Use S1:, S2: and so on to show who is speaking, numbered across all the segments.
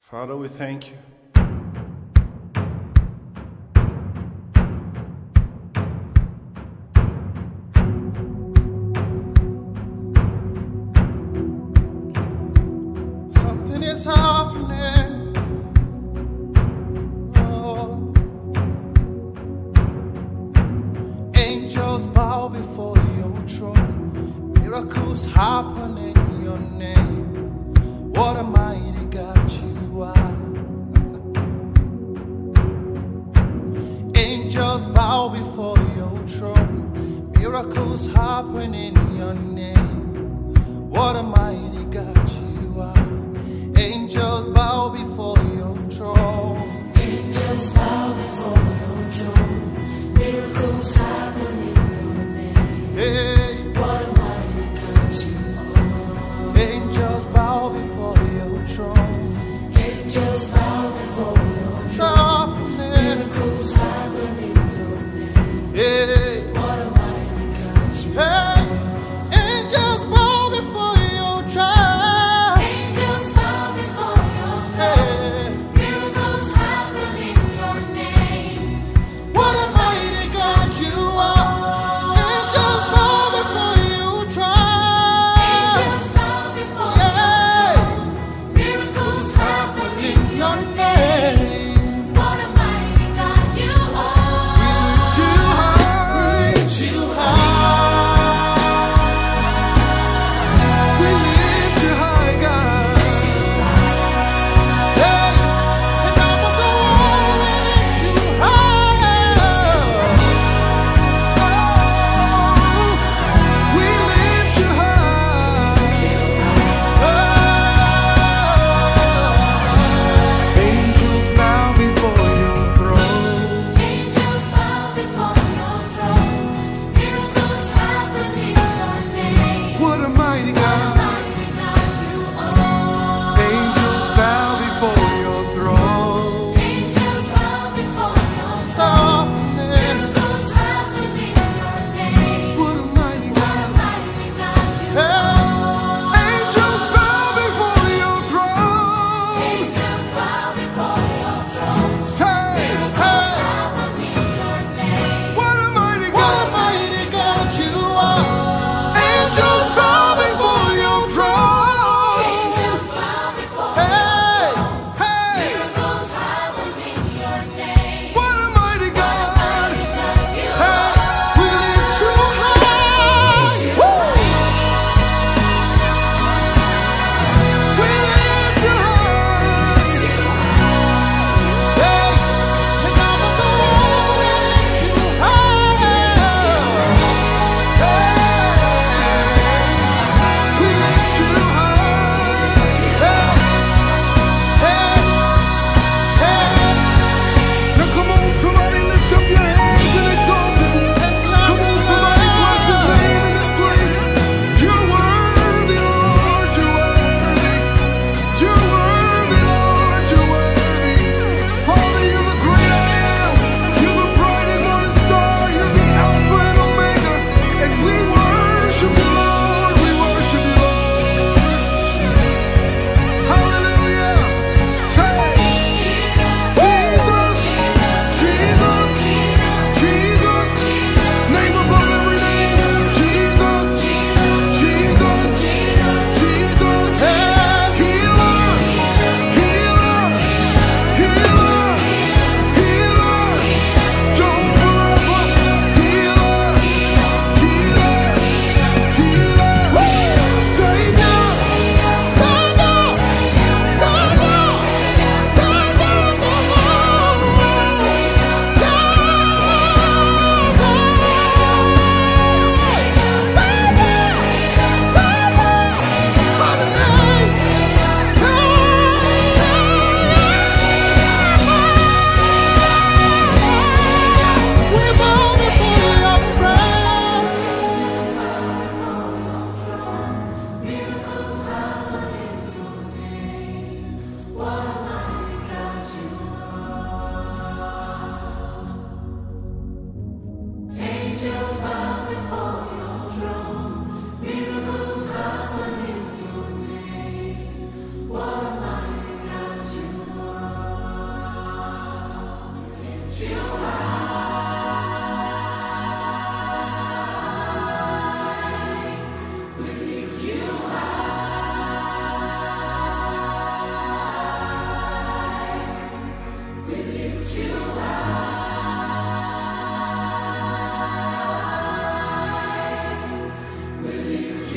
S1: Father, we thank you. Something is happening. Oh. Angels bow before your throne. Miracles happen in your name. What a mighty God you are. Angels bow before your throne. Miracles happen in your name. What a mighty God you are. Angels bow before your throne.
S2: Angels bow before your throne. Miracles happen in your name.
S1: Hey.
S2: What a mighty God you are.
S1: Angels bow before your throne.
S2: Angels bow before your throne. Miracles happen in your name.
S1: Hey.
S2: What a mighty God you are.
S1: Hey. Angels bow before your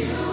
S2: you